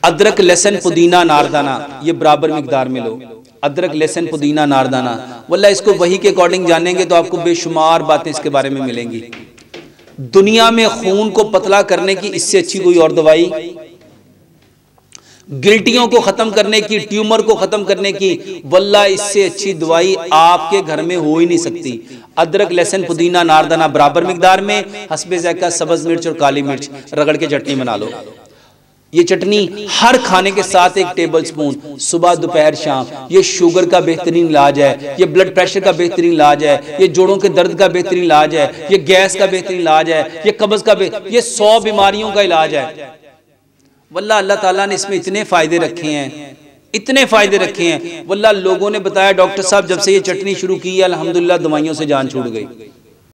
अदरक लहसुन पुदीना नारदाना ये बराबर मिकदार में लो। अदरक लहसुन पुदीना नारदाना, वल्लाह इसको वही के अकॉर्डिंग जानेंगे तो आपको बेशुमार बातें इसके बारे में मिलेंगी। दुनिया में खून को पतला करने की इससे अच्छी कोई और दवाई, गिल्टियों को खत्म करने की, ट्यूमर को खत्म करने की, वल्लाह इससे अच्छी दवाई आपके घर में हो ही नहीं सकती। अदरक लहसुन पुदीना नारदाना बराबर मिकदार में, हस्बे ज़ायका सब्ज मिर्च और काली मिर्च रगड़ के चटनी बना लो। ये चटनी हर खाने के साथ 1 टेबल स्पून, सुबह दोपहर शाम। ये शुगर का बेहतरीन इलाज है, ये ब्लड प्रेशर का बेहतरीन इलाज है, ये जोड़ों के दर्द का बेहतरीन इलाज है, ये गैस का बेहतरीन इलाज है, ये कब्ज का ये 100 बीमारियों का इलाज है। वल्लाह अल्लाह ताला ने इसमें इतने फायदे रखे हैं, इतने फायदे रखे हैं। वल्लाह लोगों ने बताया डॉक्टर साहब जब से ये चटनी शुरू की है अल्हम्दुलिल्लाह दवाइयों से जान छूट गई।